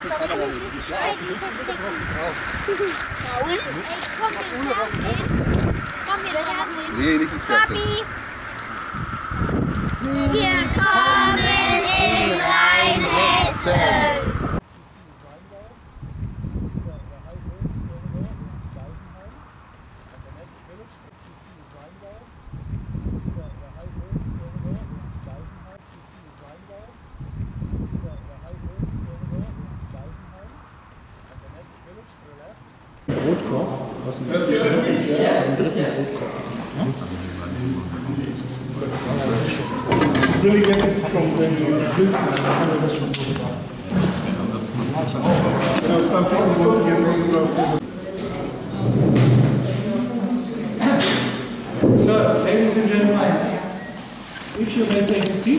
Nee, nicht ins Fernsehen. Wir kommen in Rheinhessen. Brotkorb aus dem dritten Brotkorb. So, ladies and gentlemen, if you may take a seat.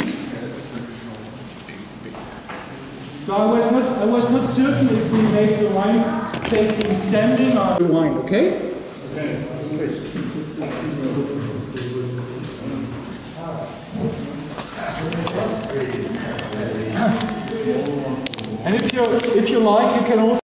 So I was not certain if we make the wine tasting standing or the wine, okay? Okay. And if you like, you can also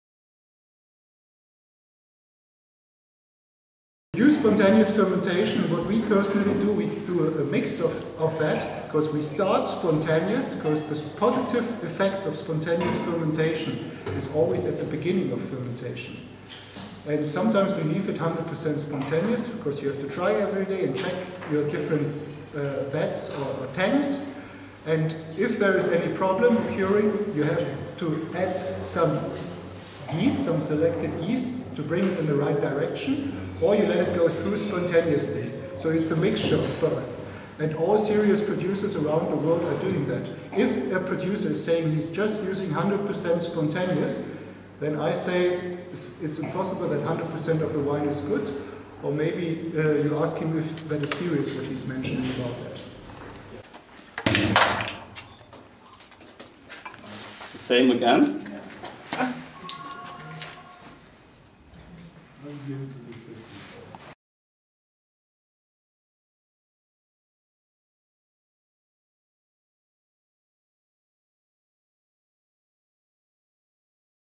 use spontaneous fermentation. What we personally do, we do a mix of that, because we start spontaneous, because the positive effects of spontaneous fermentation is always at the beginning of fermentation. And sometimes we leave it 100% spontaneous, because you have to try every day and check your different vats or tanks. And if there is any problem occurring, you have to add some yeast, some selected yeast, to bring it in the right direction, or you let it go through spontaneously. So it's a mixture of both. And all serious producers around the world are doing that. If a producer is saying he's just using 100% spontaneous, then I say it's impossible that 100% of the wine is good, or maybe you ask him if that is serious what he's mentioning about that. Same again.